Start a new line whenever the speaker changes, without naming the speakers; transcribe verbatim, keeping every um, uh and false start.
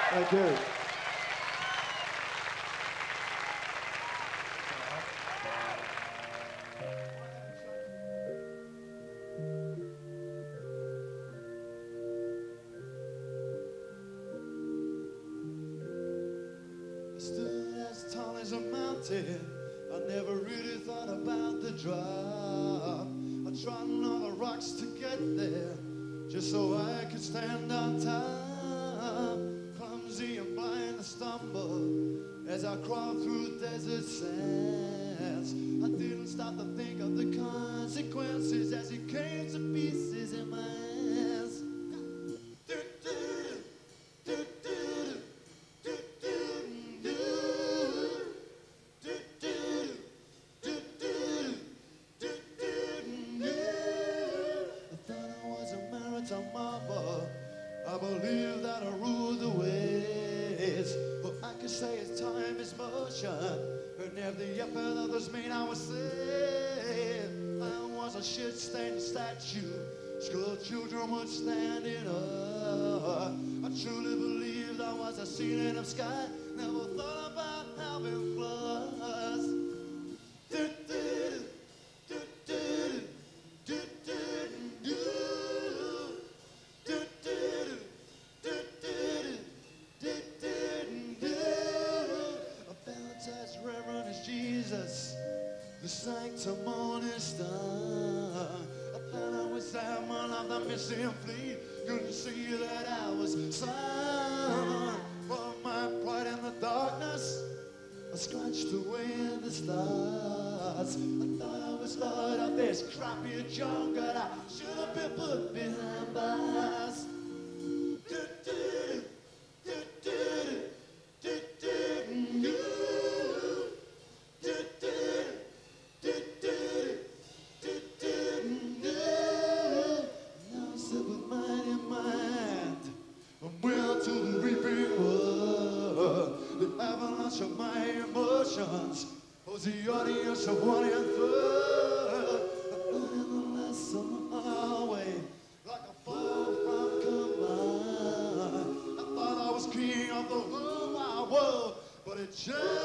Thank you.
Stood as tall as a mountain. I never really thought about the drop. I trod on the rocks to get there, just so I could stand on top. Clumsy and blind I stumbled as I crawled through desert sands. I didn't stop to think of the consequences as it came to pieces in my hands. I believe that I ruled the waves, but I could say as time is motion, and every effort others made I was saved. I was a shit-stained statue, school children would stand in awe. I truly believed I was a ceiling of sky, never thought about having flaws. Jesus, the sanctimonious star. I thought I was Simon of the missing fleet. Couldn't see that I was son. For my pride in the darkness, I scratched away the stars. I thought I was Lord of this crappy jungle. I should have been put behind bars. Of my emotions was the audience of one and third. I learned the lesson the hard way, like a fall from command. I thought I was king of the whole wide world, but it just